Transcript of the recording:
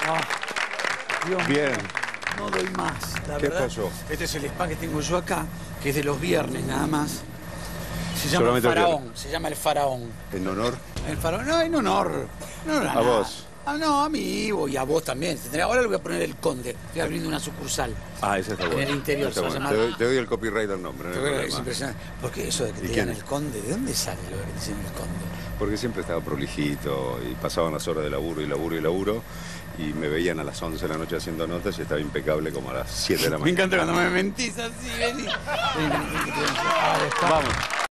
Dios Bien. mío, no doy más, la ¿Qué verdad. pasó? Este es el spa que tengo yo acá, que es de los viernes nada más. Se llama Solamente el los Faraón, viernes. se llama el Faraón. ¿En honor? El Faraón, no, en honor. No, ¿A vos? No, a mí y a vos también. Ahora le voy a poner el Conde. Estoy abriendo una sucursal. Ah, ese está bueno. En el interior Está se va a bueno. llamar. Te doy el copyright del nombre, no hay Es problema. impresionante. Porque eso de que ¿Y te quién digan es? el Conde, ¿de dónde sale lo que dicen el Conde? Porque siempre estaba prolijito y pasaban las horas de laburo y laburo y laburo y me veían a las 11 de la noche haciendo notas y estaba impecable como a las 7 de la mañana. Me encanta cuando me mentís así, vení. Vení, Vamos.